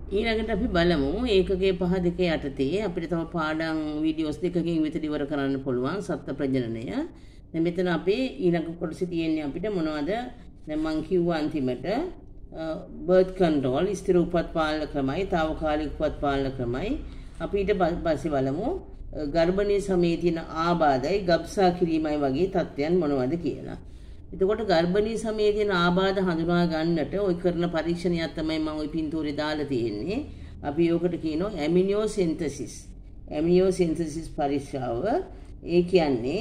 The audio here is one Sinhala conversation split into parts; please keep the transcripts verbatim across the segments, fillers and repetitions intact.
ඊළඟට අපි බලමු ඒකකයේ පහ දෙකේ යටතේ අපිට තව පාඩම් වීඩියෝස් දෙකකින් විතර ඉවර කරන්න පුළුවන් සත්ත්ව ප්‍රජනනය. දැන් මෙතන අපේ ඊළඟ කොටසේ තියෙන්නේ අපිට මොනවද? දැන් මම කිව්වා අන්තිමට බර්ත් කන්ට්‍රෝල් ස්ථිර උපත් පාලන ක්‍රමයි, తాවකාලික උපත් පාලන ක්‍රමයි. අපි ඊට පස්සේ බලමු ගර්භණී සමයේ තියෙන ආබාධයි ගබ්සා කිරීමයි වගේ තත්ත්වයන් මොනවද කියලා. එතකොට ගර්භණී සමයේ තියෙන ආබාධ හඳුනා ගන්නට ඔය කරන පරීක්ෂණයක් තමයි මම ওই පින්තූරේ දාලා තියෙන්නේ. අපි යෝකට කියනවා amniocentesis. amniocentesis පරීක්ෂාව. ඒ කියන්නේ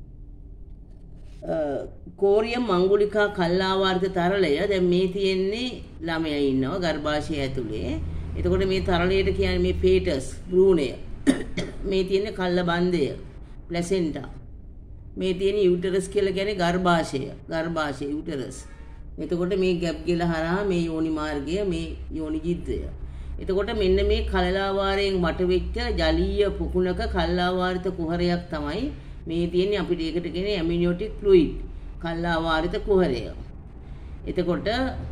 කෝරියම් මංගුලිකා කල්ලාවාර්ධ තරලය. දැන් මේ තියෙන්නේ ළමයා ඉන්නවා ගර්භාෂය ඇතුලේ. එතකොට මේ තරලයට කියන්නේ මේ පේටස් භ්‍රූණය. මේ තියෙන්නේ කල්ල බන්ධය ප්ලැසෙන්ටා. මේ තියෙන යූටරස් කියලා කියන්නේ ගර්භාෂය. ගර්භාෂය යූටරස්. එතකොට මේ ගැප් ගෙල හරහා මේ යෝනි මාර්ගය මේ යෝනි ජිද්දය. එතකොට මෙන්න මේ කලලාවාරයෙන් වට වෙච්ච ජලීය පුකුණක කල්ලාවාරිත කුහරයක් තමයි මේ තියෙන්නේ. අපිට ඒකට කියන්නේ ඇමිනියොටික් ෆ්ලුයිඩ් කල්ලාවාරිත කුහරය. එතකොට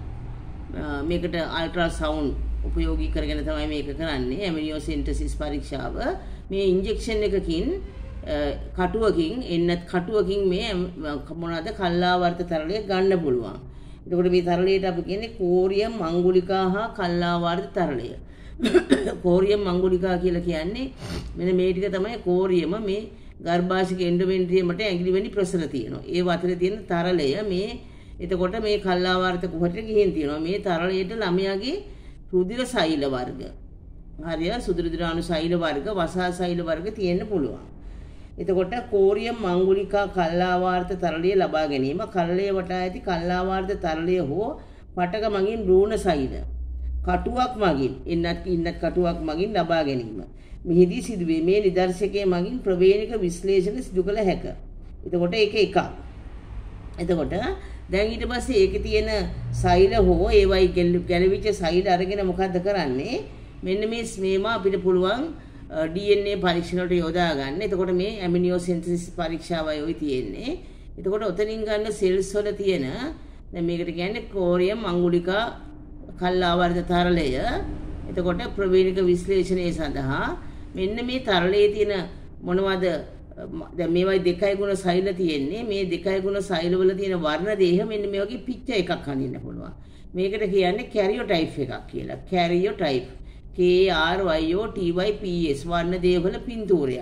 මේකට අල්ට්‍රා සවුන්ඩ් උපයෝගී කරගෙන තමයි මේක කරන්නේ ඇමිනියෝසෙන්ටසිස් පරීක්ෂාව. මේ ඉන්ජෙක්ෂන් එකකින් කටුවකින් එන්නත් කටුවකින් මේ මොනවාද කල්ලාවර්ත තරලය ගන්න පුළුවන්. එතකොට මේ තරලයට අපි කියන්නේ කෝරියම් මංගුලිකා හා කල්ලාවර්ත තරලය. කෝරියම් මංගුලිකා කියලා කියන්නේ මෙන්න මේ ටික තමයි කෝරියම. මේ ගර්භාෂික එන්ඩෝමෙට්‍රියමට ඇඟිලි වෙනි ප්‍රසර තියෙනවා. ඒ අතරේ තියෙන තරලය මේ එතකොට මේ කල්ලාවර්ත කුහරට ගිහින් තියෙනවා. මේ තරලයට ළමයාගේ රුධිර සෛල වර්ග හරිය සුදුරුදුරාණු සෛල වර්ග වසා සෛල වර්ග තියෙන්න පුළුවන්. එතකොට කෝරියම් මංගුලිකා කල්ලාවාර්ත තරලය ලබා ගැනීම කල්ලය වටා ඇති කල්ලාවාර්ත තරලය හෝ පටක මගින් භ්‍රූණ සෛල කටුවක් මගින් එන්නත් ඉන්නත් කටුවක් මගින් ලබා ගැනීම මෙහිදී සිදුවේ. මේ නිදර්ශකයේ මගින් ප්‍රවේණික විශ්ලේෂණ සිදු කළ හැක. එතකොට ඒක එකක්. එතකොට දැන් ඊට පස්සේ ඒකේ තියෙන සෛල හෝ ඒවයි ගැලවිච්ච සෛල අරගෙන මොකද්ද කරන්නේ? මෙන්න මේ මේවා අපිට පුළුවන් D N A පරීක්ෂණ වලට යොදා ගන්න. එතකොට මේ ඇමිනියෝසෙන්ටසිස් පරීක්ෂාවයි ඔය තියෙන්නේ. එතකොට ඔතනින් ගන්න සෙල්ස් වල තියෙන දැන් මේකට කියන්නේ කෝරියම් මංගුලිකා කල්ලාවර්ධ තරලය. එතකොට ප්‍රවේණික විශ්ලේෂණය සඳහා මෙන්න මේ තරලයේ තියෙන මොනවද දැන් මේවයි දෙකයි ගුණ සෛල තියෙන්නේ. මේ දෙකයි ගුණ සෛල වල තියෙන වර්ණ දේහ මෙන්න මේ වගේ පිච්ච එකක් අඳින්න පුළුවන්. මේකට කියන්නේ karyotype එකක් කියලා. karyotype K R Y O T Y P S වර්ණ දේහ වල පින්තූරයක්.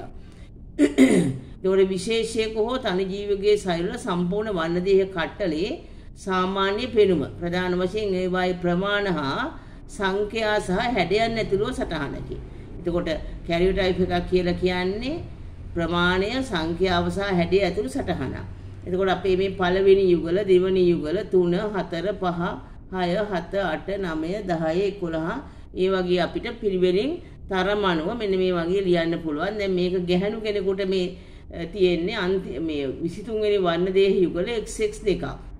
ඒවල විශේෂයක හෝ තනි ජීවිගේ සෛල වල සම්පූර්ණ වර්ණ දේහ කට්ටලේ සාමාන්‍ය පෙනුම ප්‍රධාන වශයෙන් ඒවායි ප්‍රමාණ හා සංඛ්‍යා සහ හැඩයන් ඇතුළුව සටහනකි. එතකොට karyotype එකක් කියලා කියන්නේ ප්‍රමාණය සංඛ්‍යාව සහ හැඩය ඇතුළු සටහනක්. එතකොට අපේ මේ පළවෙනි යුගල දෙවෙනි යුගල තුන හතර පහ හය හත අට නවය දහය එකොළහ ඒ වගේ අපිට පිළිවෙලින් තරම අනුව මෙන්න මේ වගේ ලියන්න පුළුවන්. දැන් මේක ගැහණු කෙනෙකුට මේ තියෙන්නේ මේ විසි තුන් වෙනි වර්ණ දේහ යුගල X X දෙකක්.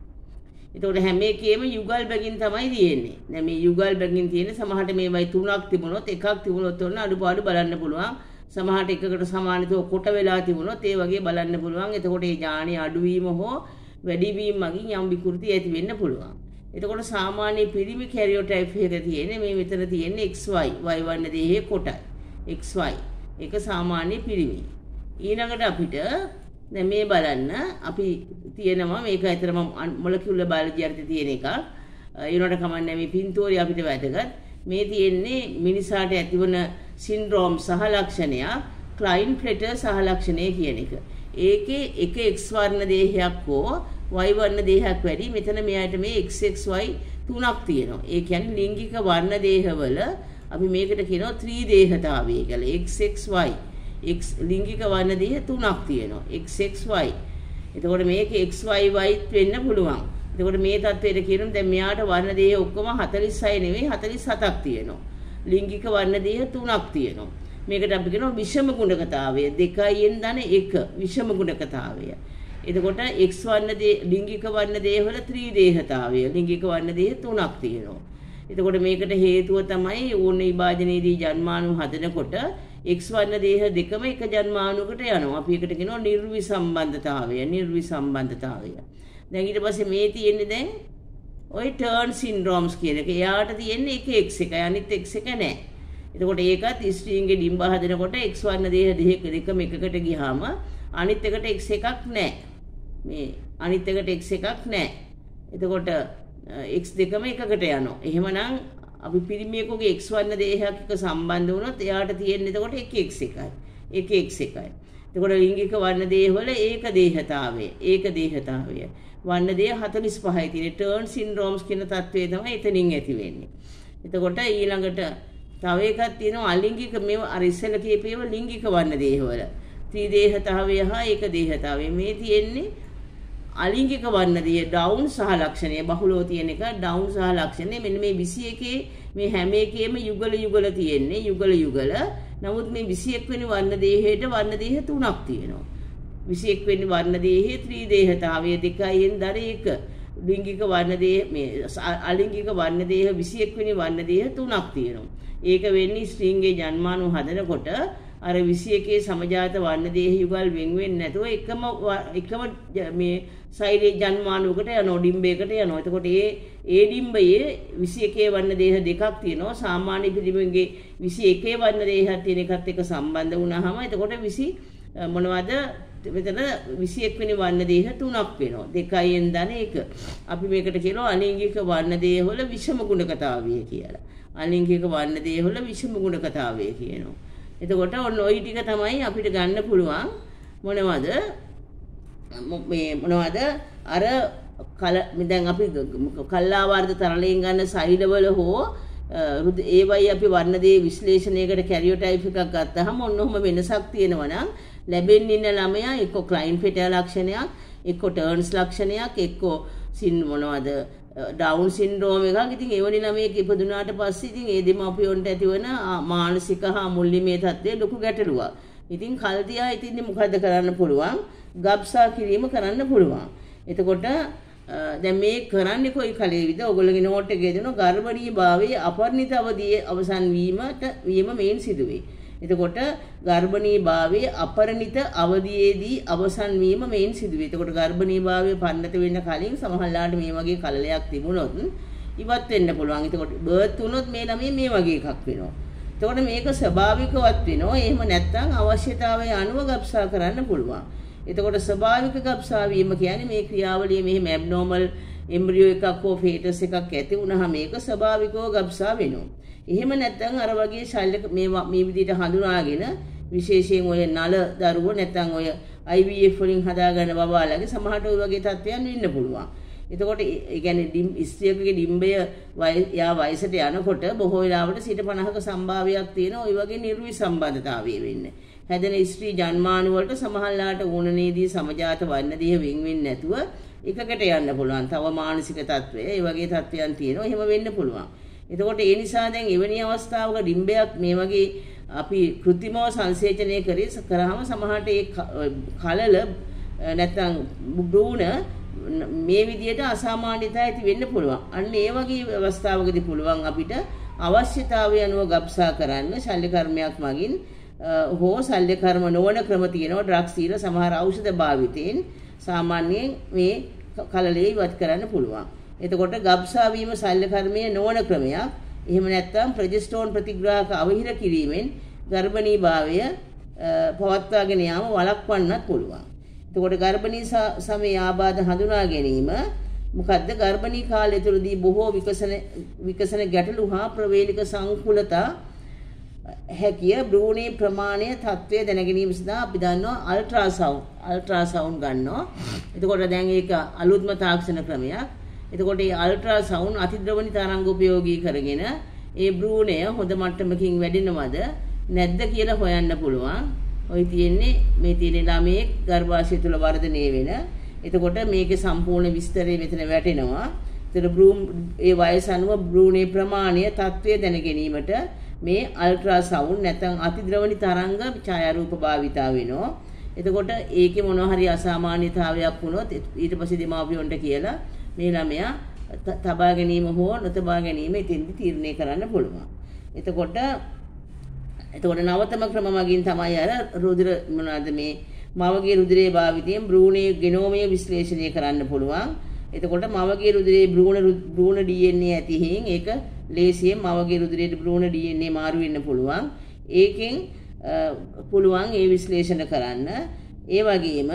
එතකොට හැම එකේම යුගල් බැගින් තමයි තියෙන්නේ. දැන් මේ යුගල් බැගින් තියෙන්නේ සමහරට මේවයි තුනක් තිබුණොත් එකක් තිබුණොත් ඔන්න අඩුපාඩු බලන්න පුළුවන්. සමහරට එකකට සමානිතව කොට වෙලා තිබුණොත් ඒ වගේ බලන්න පුළුවන්. එතකොට ඒ ඥානයේ අඩුවීම හෝ වැඩිවීම මගින් යම් විකෘති ඇති වෙන්න පුළුවන්. එතකොට සාමාන්‍ය පිරිමි karyotype එක තියෙන්නේ මේ විතර තියෙන්නේ X Y Y වර්ණ දේහයේ කොටයි. X Y ඒක සාමාන්‍ය පිරිමි. ඊළඟට අපිට දැන් මේ බලන්න අපි තියෙනවා මේක ඇතරම මොලකියුලර් බයොලොජි අර්ථයේ තියෙන එකක්. ඊළඟට කමන්නේ මේ පින්තූරය අපිට වැදගත්. මේ තියෙන්නේ මිනිසාට ඇතිවන සින්ඩ්‍රෝම් සහ ලක්ෂණයක් klinefelter සහ ලක්ෂණය කියන එක. ඒකේ එක X වර්ණ දේහයක් හෝ Y වර්ණ දේහයක් වැඩි. මෙතන මෙයාට මේ X X Y තුනක් තියෙනවා. ඒ කියන්නේ ලිංගික වර්ණ දේහවල අපි මේකට කියනවා ත්‍රි දේහතාවය කියලා. X X Y X ලිංගික වර්ණ දේහ තුනක් තියෙනවා. X X Y. එතකොට මේක X Y Y වෙන්න පුළුවන්. එතකොට මේ තත්ත්වයට කියනවා දැන් මෙයාට වර්ණ දේහ ඔක්කොම හතළිස් හය නෙවෙයි හතළිස් හතක් තියෙනවා. ලිංගික වර්ණ දේහ තුනක් තියෙනවා. මේකට අපි කියනවා විෂම ගුණකතාවය. දෙකයින් ධන එක විෂම ගුණකතාවය. එතකොට X වර්ණ දේහ ලිංගික වර්ණ දේහ වල ත්‍රි දේහතාවය. ලිංගික වර්ණ දේහ තුනක් තියෙනවා. එතකොට මේකට හේතුව තමයි ඕන විභාජනයේදී ජන්මාණු හදනකොට X වර්ණ දේහ දෙකම එක ජන්මාණුවකට යනවා. අපි ඒකට කියනවා නිර්විසම්බන්ධතාවය. නිර්විසම්බන්ධතාවය. දැන් ඊට පස්සේ මේ තියෙන්නේ දැන් ඔය ටර්න් සින්ඩ්‍රෝම්ස් කියන එක. එයාට තියෙන්නේ එක X එකයි අනිත් X එක නැහැ. එතකොට ඒකත් ස්ත්‍රීන්ගේ ඩිම්බ හදනකොට X වර්ණ දේහ දෙකම එකකට ගියාම අනිත් එකට X එකක් නැහැ. මේ අනිත් එකට X එකක් නැහැ. එතකොට X දෙකම එකකට යනවා. එහෙමනම් අපි පිරිමියෙකුගේ X වර්ණ දේහයක් එක්ක සම්බන්ධ වුණොත් එයාට තියෙන්නේ එතකොට එක X එකයි. එක X එකයි. එතකොට ලිංගික වර්ණ දේහවල ඒක දේහතාවය. ඒක දේහතාවය. වර්ණ දේහ හතළිස් පහයි තියෙන ටර්න් සින්ඩ්‍රෝම්ස් කියන තත්ත්වය තමයි එතනින් ඇති වෙන්නේ. එතකොට ඊළඟට තව එකක් තියෙනවා අලිංගික මේ අර ඉස්සෙල්ලා කියපේව ලිංගික වර්ණ දේහවල. ත්‍රිදේහතාවය හා ඒක දේහතාවය. මේ තියෙන්නේ අලිංගික වර්ණ දේහ ඩවුන් සහ ලක්ෂණය බහුලව තියෙන එක ඩවුන් සහ ලක්ෂණය. මෙන්න මේ විසි එකේ මේ හැම එකේම යුගල යුගල තියෙන්නේ යුගල යුගල. නමුත් මේ විසි එක් වෙනි වර්ණ දේහයට වර්ණ දේහ තුනක් තියෙනවා. විසි එක් වෙනි වර්ණ දේහයේ ත්‍රිදේහතාවය දෙකයින් දර එක. ලිංගික වර්ණ දේහ මේ අලිංගික වර්ණ දේහ විසි එක් වෙනි වර්ණ දේහ තුනක් තියෙනවා. ඒක වෙන්නේ ස්ත්‍රීන්ගේ ජන්මාණු හදනකොට අර විසි එකේ සමජාත වර්ණ දේහ යුගල් වෙන් වෙන්නේ නැතුව එකම එකම මේ සෛලේ ජන්මාණුවකට යනවා ඩිම්බයකට යනවා. එතකොට ඒ ඒ ඩිම්බයේ විසි එකේ වර්ණ දේහ දෙකක් තියෙනවා. සාමාන්‍ය පිළිවෙන්ගේ විසි එකේ වර්ණ දේහයක් තියෙන එකත් එක්ක සම්බන්ධ වුණාම එතකොට විසි මොනවද මෙතන විසි එක් වෙනි වර්ණ දේහ තුනක් වෙනවා. දෙකයින් ධන එක. අපි මේකට කියනවා අලිංගික වර්ණ දේහවල විෂම ගුණකතාවය කියලා. අලිංගික වර්ණ දේහවල විෂම ගුණකතාවය කියනවා. එතකොට ඔන්න ওই ටික තමයි අපිට ගන්න පුළුවන් මොනවද මේ මොනවද අර කල දැන් අපි කල්ලාවර්ධ තරලයෙන් ගන්න සෛලවල හෝ ඒවයි අපි වර්ණ දේ විශ්ලේෂණයකට කැරියෝටයිප් එකක් ගත්තාම ඔන්න ඔහම වෙනසක් තියෙනවා නම් ලැබෙන්න ඉන්න ළමයා එක්ක ක්ලයින්ෆෙටර් ලක්ෂණයක් එක්ක ටර්න්ස් ලක්ෂණයක් එක්ක සින් මොනවද ඩවුන් සින්ඩ්‍රෝම් එකක්. ඉතින් එවැනි ළමයෙක් ඉපදුනාට පස්සේ ඉතින් ඒ දෙමාපියන්ට ඇතිවන මානසික හා මුල්ලිමේ තත්ත්වය ලොකු ගැටලුවක්. ඉතින් කල් තියා ඉතින් මොකද කරන්න පුළුවන්? ගබ්සා කිරීම කරන්න පුළුවන්. එතකොට දැන් මේ කරන්නේ කොයි කලෙවිද? ඔයගොල්ලෝගේ නෝට් එකේ දෙන ගර්භණී භාවයේ අපරිණිත අවධියේ අවසන් වීමට වීම මේන් සිදුවේ. එතකොට ගර්භණී භාවයේ අපරිණිත අවධියේදී අවසන් වීම මේන් සිදුවේ. එතකොට ගර්භණී භාවයේ පන්නත වෙන්න කලින් සමහරලාට මේ වගේ කලලයක් තිබුණොත් ඉවත් වෙන්න පුළුවන්. එතකොට බර්ත් වුණොත් මේ ළමයි මේ වගේ එකක් වෙනවා. එතකොට මේක ස්වභාවිකවත් වෙනවා. එහෙම නැත්නම් අවශ්‍යතාවය අනුව ගබ්සා කරන්න පුළුවන්. එතකොට ස්වභාවික ගබ්සා වීම කියන්නේ මේ ක්‍රියාවලිය මෙහෙම ඇබ්නෝමල් එම්බ්‍රියෝ එකක් හෝ ෆේටස් එකක් ඇති වුණාම මේක ස්වභාවිකව ගබ්සා වෙනවා. එහෙම නැත්නම් අර වගේ ශල්‍ය මේ මේ විදිහට හඳුනාගෙන විශේෂයෙන් ඔය නල දරුවෝ නැත්නම් ඔය I V F වලින් හදාගන්න බබාලගේ සමහරට ඔය වගේ තත්ත්වයන් වෙන්න පුළුවන්. එතකොට ඒ කියන්නේ ස්ත්‍රියකගේ ඩිම්බය යා වයසට යනකොට බොහෝ වෙලාවට සිට පනහක සම්භාවයක් තියෙන ওই වගේ නිර්වි සම්බන්ධතාවය වෙන්නේ. හැදෙන ස්ත්‍රී ජන්මාණු වලට සමහරලාට ඕනනේදී සමජාත වර්ණ දේහ වෙන් වෙන්නේ නැතුව එකකට යන්න පුළුවන්. තව මානසික තත්ත්වය ඒ වගේ තත්ත්වයන් තියෙනවා. එහෙම වෙන්න පුළුවන්. එතකොට ඒ නිසා දැන් එවැනි අවස්ථාවක ඩිම්බයක් මේ වගේ අපි કૃත්‍රිමව සංසේචනය කරේ කරාම සමහරට ඒ කලල නැත්නම් භ්‍රූණ මේ විදිහට අසාමාන්‍යතා ඇති වෙන්න පුළුවන්. අන්න ඒ වගේ අවස්ථාවකදී පුළුවන් අපිට අවශ්‍යතාවය අනුව ගබ්සා කරන්න ශල්‍ය කර්මයක් මගින් හෝ ශල්‍ය කර්ම නොවන ක්‍රම තියෙනවා. ඩ්‍රග්ස් තියෙන සමහර ඖෂධ භාවිතයෙන් සාමාන්‍යයෙන් මේ කලලේ ඉවත් කරන්න පුළුවන්. එතකොට ගබ්සා වීම ශල්‍ය කර්මයේ නොවන ක්‍රමයක්. එහෙම නැත්නම් ප්‍රොජෙස්ටරෝන් ප්‍රතිග්‍රාහක අවහිර කිරීමෙන් ගර්භණී භාවය පවත්වාගෙන යාම වළක්වන්නත් පුළුවන්. එතකොට ගර්භණී සමයේ ආබාධ හඳුනා ගැනීම මොකද්ද? ගර්භණී කාලය තුළදී බොහෝ විකසන විකසන ගැටලු හා ප්‍රවේලික සංකුලතා හැකිය භ්‍රූණයේ ප්‍රමාණය තත්ත්වය දැන ගැනීම සඳහා අපි දන්නවා අල්ට්‍රාසවුන්ඩ් අල්ට්‍රාසවුන්ඩ් ගන්නවා. එතකොට දැන් ඒක අලුත්ම තාක්ෂණ ක්‍රමයක්. එතකොට මේ අල්ට්‍රාසවුන්ඩ් අතිද්‍රවණි තරංග උපයෝගී කරගෙන ඒ භ්‍රූණය හොඳ මට්ටමකින් වැඩෙනවද නැද්ද කියලා හොයන්න පුළුවන්. ඔය තියෙන්නේ මේ තියෙන ළමයේ ගර්භාෂය තුල වර්ධනය වෙන. එතකොට මේකේ සම්පූර්ණ විස්තරය මෙතන වැටෙනවා. ඒතර භ්‍රූණ ඒ වයස අනුව භ්‍රූණයේ ප්‍රමාණය තත්ත්වය දැන ගැනීමට මේ අල්ට්‍රාසවුන්ඩ් නැත්නම් අතිද්‍රවණි තරංග ඡායාරූප භාවිතා වෙනවා. එතකොට ඒකේ මොනවා හරි අසාමාන්‍යතාවයක් වුණොත් ඊට පස්සේ දෙමාපියන්ට කියලා මේ ළමයා තබා ගැනීම හෝ නොතබා ගැනීම ඉතින්දි තීරණය කරන්න පුළුවන්. එතකොට එතකොට නවතම ක්‍රම මගින් තමයි අර රුධිර මොනවාද මේ මවගේ රුධිරයේ භාවිතයෙන් භ්‍රූණයේ ගෙනෝමය විශ්ලේෂණය කරන්න පුළුවන්. එතකොට මවගේ රුධිරයේ භ්‍රූණ භ්‍රූණ ඩී එන් ඒ ඇති හේන් ඒක ලේසියෙන් මවගේ රුධිරයේ භ්‍රූණ ඩී එන් ඒ මාරු වෙන්න පුළුවන්. ඒකෙන් පුළුවන් ඒ විශ්ලේෂණ කරන්න. ඒ වගේම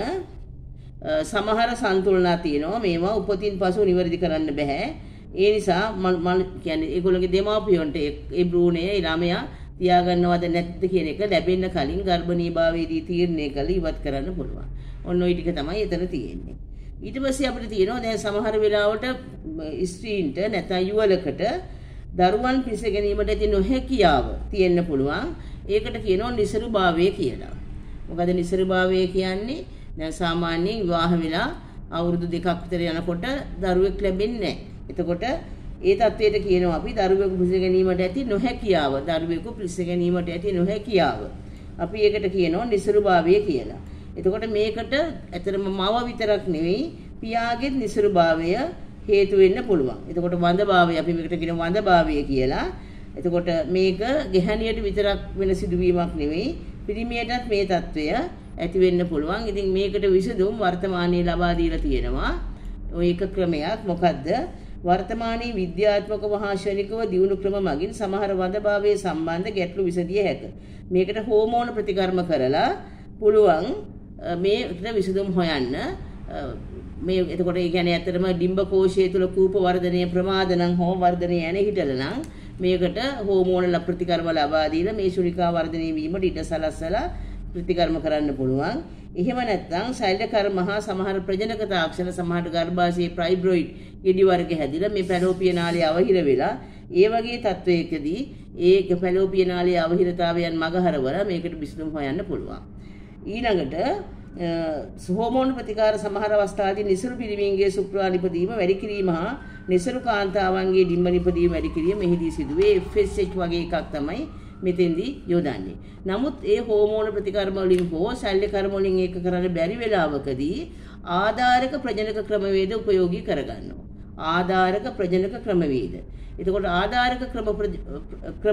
සමහර සන්තුලනා තියෙනවා මේවා උපතින් පසු නිවැරදි කරන්න බෑ. ඒ නිසා මම කියන්නේ ඒගොල්ලෝගේ දෙමාපියන්ට ඒ භ්‍රූණය ඒ ළමයා තියාගන්නවද නැත්ද කියන එක ලැබෙන්න කලින් ගර්භණී භාවයේදී තීරණය කළ ඉවත් කරන්න පුළුවන්. ඔන්න ඔය ටික තමයි එතන තියෙන්නේ. ඊට පස්සේ අපිට තියෙනවා දැන් සමහර වෙලාවට ස්ත්‍රීන්ට නැත්නම් යුවලකට දරුවන් පිස ගැනීමට ඇති නොහැකියාව තියෙන්න පුළුවන්. ඒකට කියනවා නිසරුභාවය කියලා. මොකද නිසරුභාවය කියන්නේ දැන් සාමාන්‍යයෙන් විවාහ වෙලා අවුරුදු දෙකක් විතර යනකොට දරුවෙක් ලැබෙන්නේ නැහැ. එතකොට ඒ තත්වයට කියනවා අපි දරුවෙකු පිස ගැනීමට ඇති නොහැකියාව. දරුවෙකු පිස ගැනීමට ඇති නොහැකියාව. අපි ඒකට කියනවා නිසරුභාවය කියලා. එතකොට මේකට ඇත්තටම මව විතරක් නෙවෙයි පියාගේ නිසරුභාවය හේතු වෙන්න පුළුවන්. එතකොට වඳභාවය අපි මේකට කියන වඳභාවය කියලා. එතකොට මේක ගැහණියට විතරක් වෙන සිදුවීමක් නෙවෙයි පිරිමියටත් මේ తত্ত্বය ඇති වෙන්න පුළුවන්. ඉතින් මේකට විසඳුම් වර්තමානයේ ලබා දීලා තියෙනවා. ඔය එක ක්‍රමයක් මොකද්ද? වර්තමානයේ විද්‍යාත්මකව හා ශනිකව දියුණු ක්‍රම මගින් සමහර වඳභාවයේ සම්බන්ධ ගැටලු විසඳිය හැකිය. මේකට හෝමෝන ප්‍රතිකර්ම කරලා පුළුවන් මේකට විසඳුම් හොයන්න. මේ එතකොට ඒ කියන්නේ ඇත්තටම ඩිම්බ කෝෂය තුළ කූප වර්ධනය ප්‍රමාද නම් හෝ වර්ධනය යන හිටල නම් මේකට හෝමෝන ප්‍රතිකර්ම ලබා දීලා මේ ශුනිකා වර්ධනය වීමට ඉඩ සලස්සලා ප්‍රතිකර්ම කරන්න පුළුවන්. එහෙම නැත්නම් ශෛල කර්ම හා සමහර ප්‍රජනක තාක්ෂණ සමහර ගර්භාෂයේ ප්‍රයිබ්‍රොයිඩ් ගෙඩි වර්ග හැදිලා මේ පැලෝපිය නාලය අවහිර වෙලා ඒ වගේ තත්වයකදී ඒ පැලෝපිය නාලයේ අවහිරතාවයන් මගහරවල මේකට විසඳුම් හොයන්න පුළුවන්. ඊළඟට හෝමෝන ප්‍රතිකාර සමහර අවස්ථාදී නිසරු පිරිමින්ගේ ශුක්‍රාණු ඉපදීම වැඩි කිරීම හා නිසරු කාන්තාවන්ගේ ඩිම්බ නිපදීම වැඩි කිරීම මෙහිදී සිදුවේ. එෆ් එස් එච් වගේ එකක් තමයි මෙතෙන්දී යොදන්නේ. නමුත් ඒ හෝමෝන ප්‍රතිකර්ම වලින් හෝ ශල්‍ය කර්ම වලින් ඒක කරන්න බැරි වෙලාවකදී ආධාරක ප්‍රජනක ක්‍රමවේද උපයෝගී කරගන්නවා. ආධාරක ප්‍රජනක ක්‍රමවේද. එතකොට ආධාරක ක්‍රම ක්‍රම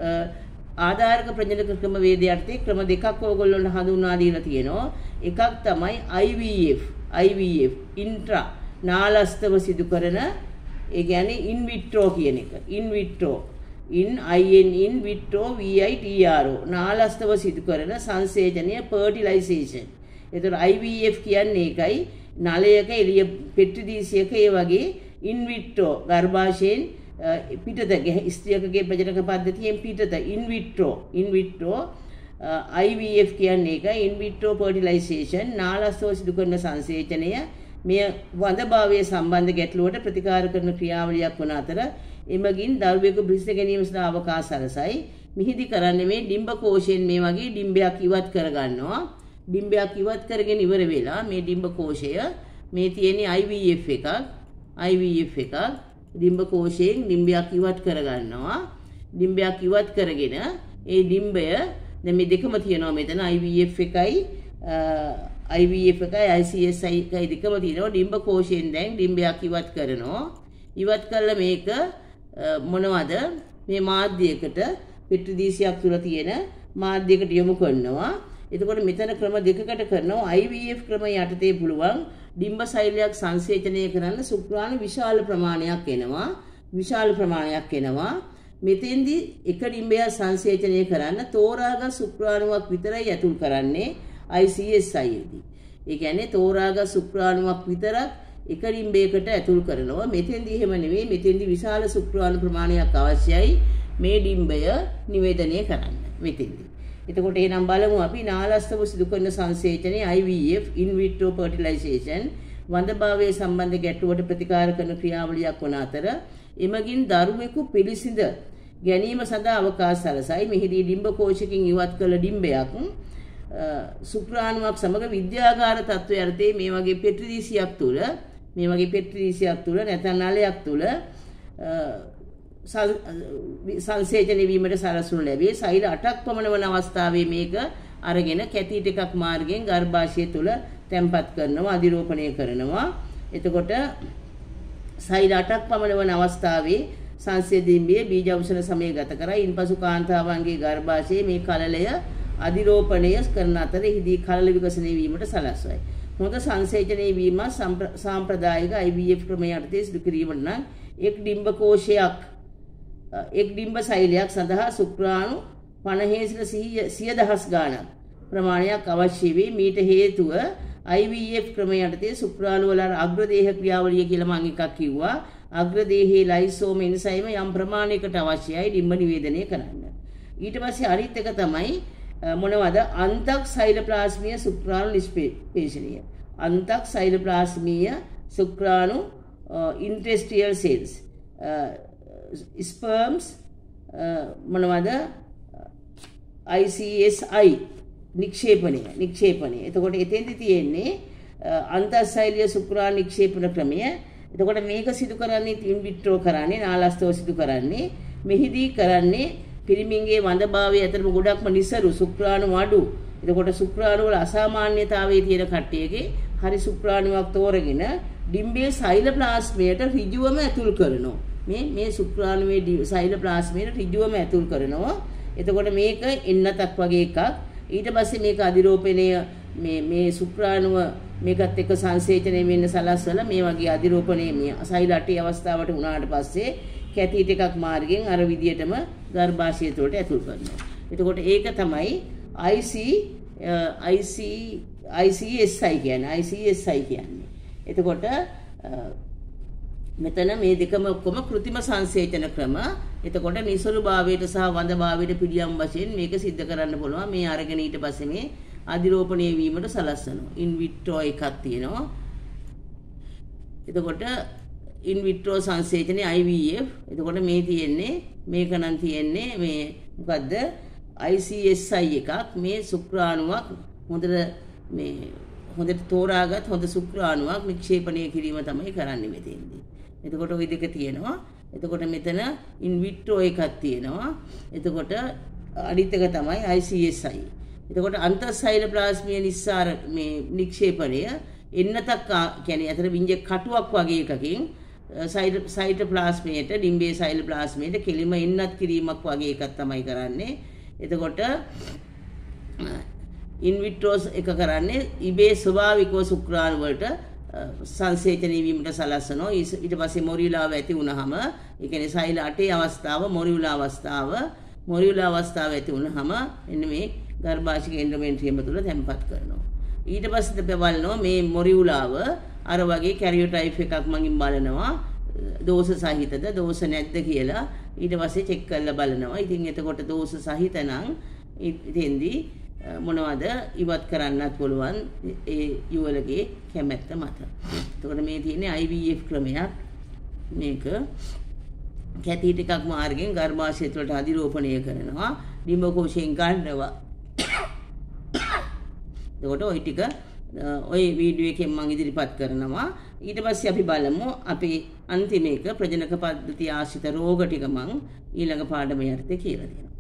ආධාරක ප්‍රජනක ක්‍රමවේදයන්ට ක්‍රම දෙකක් ඕගොල්ලන්ට හඳුන්වා දීලා තියෙනවා. එකක් තමයි I V F I V F Intra නාලස්තව සිදු කරන ඒ කියන්නේ in-vitro කියන එක. in-vitro in in in vitro vitro නාලස්තව සිදු කරන සංසේචනය fertillzation. එතකොට I V F කියන්නේ ඒකයි නලයක එළිය පෙට්ටිදීසියක ඒ වගේ in vitro ගර්භාෂයෙන් පිටත ස්ත්‍රියකගේ ප්‍රජනක පද්ධතියෙන් පිටත in vitro in vitro I V F කියන්නේ ඒකයි in vitro fertilization නාලස්තව සිදු කරන සංසේචනය මේ වඳභාවයේ සම්බන්ධ ගැටලුවට ප්‍රතිකාර කරන ක්‍රියාවලියක් වන අතර එමගින් දරුවෙකු බිස්ස ගැනීම සඳහා අවකාශ සලසයි. මිහිදි කරන්නේ මේ ඩිම්බ කෝෂයෙන් මේ වගේ ඩිම්බයක් ඉවත් කරගන්නවා. ඩිම්බයක් ඉවත් කරගෙන ඉවර වෙලා මේ ඩිම්බ කෝෂය මේ තියෙන I V F එකක් I V F එකක් ඩිම්බ කෝෂයෙන් ඩිම්බයක් ඉවත් කරගන්නවා. ඩිම්බයක් ඉවත් කරගෙන ඒ ඩිම්බය දැන් මේ දෙකම තියෙනවා මෙතන I V F එකයි I V F එකයි I C S I එකයි දෙකම තියෙනවා. ඩිම්බ කෝෂයෙන් දැන් ඩිම්බයක් ඉවත් කරනවා. ඉවත් කළා මේක මොනවද මේ මාධ්‍යයකට පෙට්ටිදීසියක් තුල තියෙන මාධ්‍යයකට යොමු කරනවා. එතකොට මෙතන ක්‍රම දෙකකට කරනවා. I V F ක්‍රම යටතේ පුළුවන් ඩිම්බ සෛලයක් සංසේචනය කරන්න ශුක්‍රාණු විශාල ප්‍රමාණයක් එනවා. විශාල ප්‍රමාණයක් එනවා. මෙතෙන්දී එක ඩිම්බයක් සංසේචනය කරන්න තෝරාගත් ශුක්‍රාණුවක් විතරයි ඇතුල් කරන්නේ I C S I දී. ඒ කියන්නේ තෝරාගත් ශුක්‍රාණුවක් විතරක් එක ඩිම්බයකට ඇතුල් කරනවා. මෙතෙන්දී එහෙම නෙවෙයි. මෙතෙන්දී විශාල ශුක්‍රාණු ප්‍රමාණයක් අවශ්‍යයි මේ ඩිම්බය නිවේදනය කරන්න. මෙතෙන්දී. එතකොට එහෙනම් බලමු අපි නාලස්තව සිදු කරන සංසේචනයේ I V F in vitro fertilization වඳභාවයේ සම්බන්ධ ගැටලුවට ප්‍රතිකාර කරන ක්‍රියාවලියක් වන අතර එමගින් දරුවෙකු පිළිසිඳ ගැනීම සඳහා අවකාශ සලසයි. මෙහිදී ඩිම්බ කෝෂකින් ඉවත් කළ ඩිම්බයක් ශුක්‍රාණුවක් සමග විද්‍යාගාර තත්ත්වය යටතේ මේ වගේ පෙට්ටිදීසියක් තුල මේ වගේ පෙට්ටිදීසියක් තුල නැත්නම් නලයක් තුල සංසේචනය වීමට සලස්වනු ලැබේ. සෛල අටක් පමණ වන අවස්ථාවේ මේක අරගෙන කැටි ටිකක් මාර්ගයෙන් ගර්භාෂය තුල තැම්පත් කරනවා, අධිරෝපණය කරනවා. එතකොට සෛල අටක් පමණ වන අවස්ථාවේ සංසේදීම්බියේ බීජ අවසන සමය ගත කරයි. ඉන්පසු කාන්තාවන්ගේ ගර්භාෂයේ මේ කලලය අධිරෝපණය කරන අතර එහිදී කලල විකසනය වීමට සලස්වයි. හොඳ සංසේචනය වීම සාම්ප්‍රදායික I V F ක්‍රමය යටතේ සිදු කිරීමට නම් එක් ඩිම්බ කෝෂයක් එක් ඩිම්බ සෛලයක් සඳහා ශුක්‍රාණු පනහේ සිට සිය දහස් ගාණක් ප්‍රමාණයක් අවශ්‍ය වේ. මීට හේතුව I V F ක්‍රමය යටතේ ශුක්‍රාණු වල අග්‍රදේහ ක්‍රියාවලිය කියලා මම එකක් කිව්වා. අග්‍රදේහයේ ලයිසෝම එන්සයිම යම් ප්‍රමාණයකට අවශ්‍යයි ඩිම්බ නිවේදනය කරන්න. ඊට පස්සේ අනිත් එක තමයි මොනවද? අන්තක් සෛලප්ලාස්මීය ශුක්‍රාණු නිෂ්පේෂණය. අන්තක් සෛලප්ලාස්මීය ශුක්‍රාණු ඉන්ටෙස්ටියල් සෙල්ස් ස්පර්ම්ස් මොනවද? I C S I නික්ෂේපණය නික්ෂේපණය. එතකොට එතෙන්දි තියෙන්නේ අන්තස්සෛලීය ශුක්‍රාණු නික්ෂේපන ක්‍රමය. එතකොට මේක සිදු කරන්නේ in-vitro කරන්නේ නාලස්තව සිදු කරන්නේ. මෙහිදී කරන්නේ පිරිමින්ගේ වඳභාවයේ අතරම ගොඩක්ම නිසරු ශුක්‍රාණු අඩු. එතකොට ශුක්‍රාණු වල අසාමාන්‍යතාවයේ තියෙන කට්ටියගේ හරි ශුක්‍රාණුවක් තෝරගෙන ඩිම්බේ සෛලප්ලාස්මයට ඍජුවම ඇතුල් කරනවා. මේ මේ ශුක්‍රාණුවේ සෛලප්ලාස්මයට ඍජුවම ඇතුල් කරනවා. එතකොට මේක එන්නතක් වගේ එකක්. ඊට පස්සේ මේක අධිරෝපණය මේ මේ ශුක්‍රාණුව මේකත් එක්ක සංසේචනය වෙන්න සලස්වලා මේ වගේ අධිරෝපණය මේ සෛල අටේ අවස්ථාවට වුණාට පස්සේ කැටීට් එකක් මාර්ගයෙන් අර විදියටම ගර්භාෂය තුළට ඇතුල් කරනවා. එතකොට ඒක තමයි I C I C I C S I කියන්නේ I C S I කියන්නේ. එතකොට මෙතන මේ දෙකම ඔක්කොම કૃතිම සංසේචන ක්‍රම. එතකොට නිසරු භාවයට සහ වඳ භාවයට පිළියම් වශයෙන් මේක सिद्ध කරන්න පුළුවන්. මේ අරගෙන ඊට පස්සේ මේ අධිරෝපණය වීමට සලස්වනවා. in vitro එකක් තියෙනවා. එතකොට in vitro සංසේචනයේ I V F. එතකොට මේ තියෙන්නේ මේක නම් තියෙන්නේ මේ මොකද්ද? I C S I එකක්. මේ ශුක්‍රාණුවක් හොඳට මේ හොඳට තෝරාගත් හොඳ ශුක්‍රාණුවක් නික්ෂේපණය කිරීම තමයි කරන්නේ මෙතෙන්දී. එතකොට ওই දෙක තියෙනවා. එතකොට මෙතන in vitro එකක් තියෙනවා. එතකොට අනිත් එක තමයි I C S I. එතකොට අන්තස්සෛලප්ලාස්මීය නිස්සාර මේ නික්ෂේපණය එන්නතක් කියන්නේ අතර විඤ්ඤ කටුවක් වගේ එකකින් සයිටෝප්ලාස්මයට ඩිම්බේ සෛලප්ලාස්මයට කෙලිම එන්නත් කිරීමක් වගේ එකක් තමයි කරන්නේ. එතකොට in vitro එක කරන්නේ ඉබේ ස්වභාවිකව ශුක්‍රාණු වලට සංසේචනය වීමට සලස්වනවා. ඊට පස්සේ මොරියුලාව ඇති වුණාම ඒ කියන්නේ සෛල අටේ අවස්ථාව මොරියුලා අවස්ථාව මොරියුලා අවස්ථාව ඇති වුණාම එන්න මේ ගර්භාෂික එන්ඩෝමෙට්‍රියම තුල තැන්පත් කරනවා. ඊට පස්සේ බලනවා මේ මොරියුලාව අර වගේ karyotype එකක් මගින් බලනවා දෝෂ සහිතද දෝෂ නැද්ද කියලා. ඊට පස්සේ චෙක් කරලා බලනවා. ඉතින් එතකොට දෝෂ සහිත නම් ඉතින්දී මොනවද ඉවත් කරන්නත් පුළුවන් ඒ යුවලගේ කැමැත්ත මත. එතකොට මේ තියෙන්නේ I V F ක්‍රමයක්. මේක කැටීට් එකක් මාර්ගයෙන් ගර්භාෂය තුළට අධිරෝපණය කරනවා. ඩිම්බ කෝෂයෙන් ගන්නවා. එතකොට ওই ටික ওই වීඩියෝ එකෙන් මම ඉදිරිපත් කරනවා. ඊට පස්සේ අපි බලමු අපි අන්තිම එක ප්‍රජනක පද්ධතිය ආශ්‍රිත රෝග ටික මම ඊළඟ පාඩම යටතේ කියලා දෙනවා.